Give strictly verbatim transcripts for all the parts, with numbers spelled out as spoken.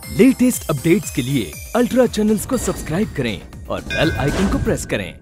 Latest updates के लिए ultra channels को सब्सक्राइब करें और बेल आइकन को प्रेस करें।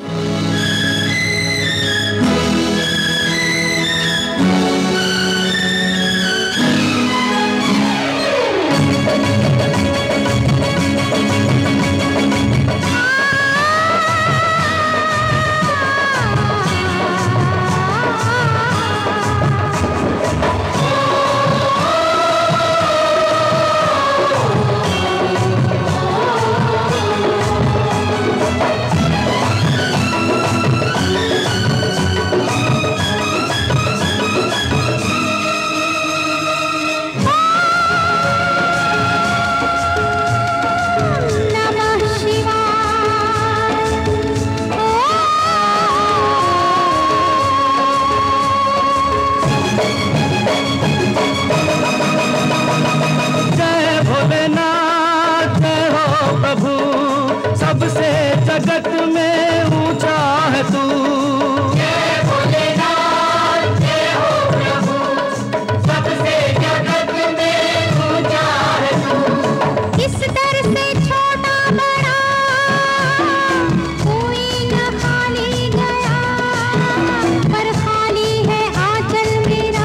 सबसे जगत में ऊंचा है तू। जय भोलेनाथ जय हो प्रभु, सबसे जगत में ऊंचा है तू। इस दर से छोटा बड़ा कोई न खाली गया, पर खाली है आंचल मेरा।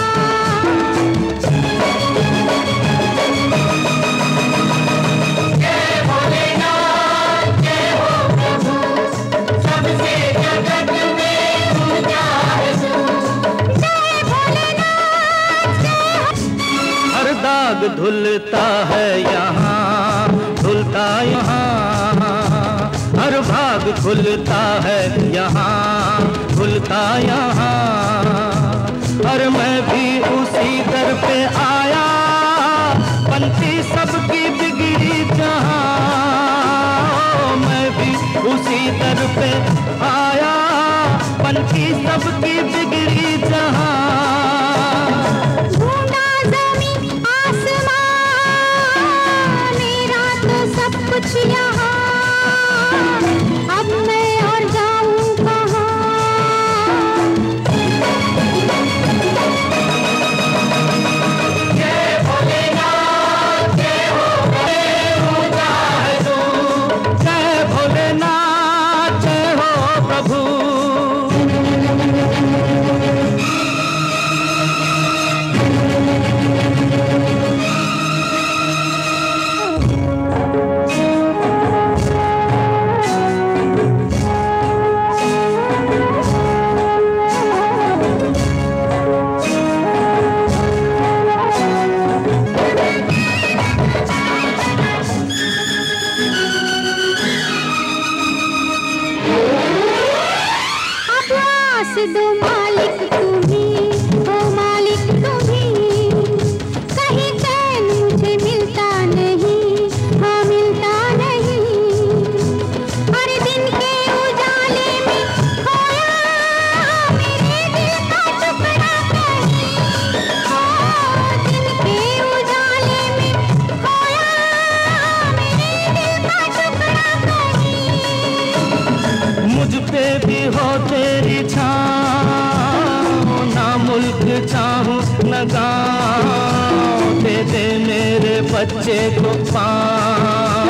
दाग धुलता है यहाँ, धुलता यहाँ, हर भाग खुलता है यहाँ, खुलता यहाँ। और मैं भी उसी दर पे आया, बनती सबकी बिगड़ी जहाँ। मैं भी उसी दर पे आया, बनती सबकी बिगड़ी जहाँ। कुछ यहाँ अब मैं और जाऊँ कहाँ। जय भोलेनाथ जय हो ऊंचा है तू। जय भोलेनाथ जय हो प्रभु। दो मालिक तुम्ही, ओ मालिक तुम्ही। कहीं चैन मुझे मिलता नहीं, हाँ मिलता नहीं। हर दिन के उजाले में खोया मेरे दिल का टुकड़ा कहीं। ओ दिन के उजाले में खोया मेरे दिल का टुकड़ा कहीं। मुझ पे भी हो तेरी छाँव, ना मुल्क चाहूं न गाँव। दे दे मेरे बच्चे को पाँव।